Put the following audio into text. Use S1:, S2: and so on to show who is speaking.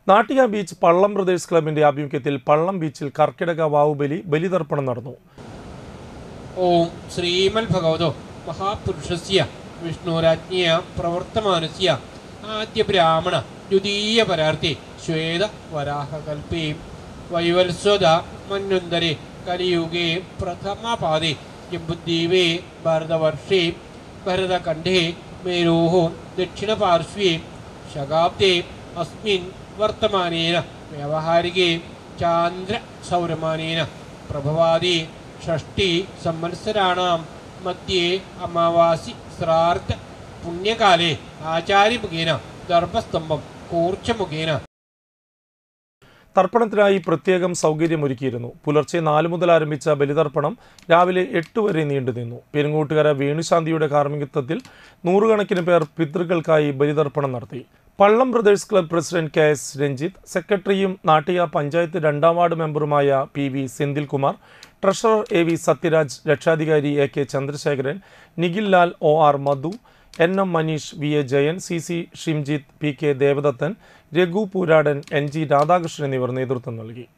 S1: Nattika beach പള്ളം brothers ക്ലബിന്റെ ആഭിമുഖ്യത്തിൽ പള്ളം ബീച്ചിൽ കർക്കിടക വാവുബലി ബലിതർപ്പണം നടന്നു.
S2: ഓം ശ്രീമൽ ഭഗവതോ മഹാപുരുഷസ്യ വിഷ്ണുരാജ്ഞിയ പ്രവർത്തമാനസ്യ ആദ്യ ബ്രാഹ്മണ ദ്വിതീയ പരാർത്ഥി ശ്വേത വരാഹകൽപേ വൈവത്സ്വത മന്വന്തരെ കലിയുഗേ പ്രഥമപാദേ ജംബുദ്വീപേ ഭാരതവർഷേ ഭരതഖണ്ഡേ മേരോः ദക്ഷിണപാർശ്വേ ശകാബ്ദേ അസ്മിൻ വർത്തമാനേന വ്യാവഹാരികേ ചാന്ദ്ര സൗരമാനേന പ്രഭവാദി ഷഷ്ടി സംവത്സരാണാം മധ്യേ അമാവാസി ശ്രാർദ്ധ പുണ്യകാലേ ആചാര്യമുഖേന ഗർഭസ്തംഭം കൂർച്ചമുഖേന
S1: തർപ്പണത്തിനായി പ്രത്യേകം സൗകര്യമൊരുക്കിയിരുന്നു. പുലർച്ചെ 4 മുതൽ ആരംഭിച്ച ബലിതർപ്പണം രാവിലെ 8 വരെ നീണ്ടുനിന്നു. പെരുങ്ങോട്ടുകര വേണുശാന്തിയുടെ കാർമ്മികത്വത്തിൽ നൂറുകണക്കിന് പേർ പിതൃക്കൾക്കായി ബലിതർപ്പണം നടത്തി. Pallam brothers club president KS Ranjith, സെക്രട്ടറിയും നാട്ടിക പഞ്ചായത്ത് 2ാം വാർഡ് മെമ്പറുമായ PV Senthilkumar, treasurer AV Sathyaraj, രക്ഷാധികാരി AK Chandrasekharan, Nikhil Lal, OR Madhu, NM Manish, VA Jayan, CC Shimjith, PK Devadathan, Raghu Pooradan, NG Radhakrishnan എന്നിവർ നേതൃത്വം നൽകി.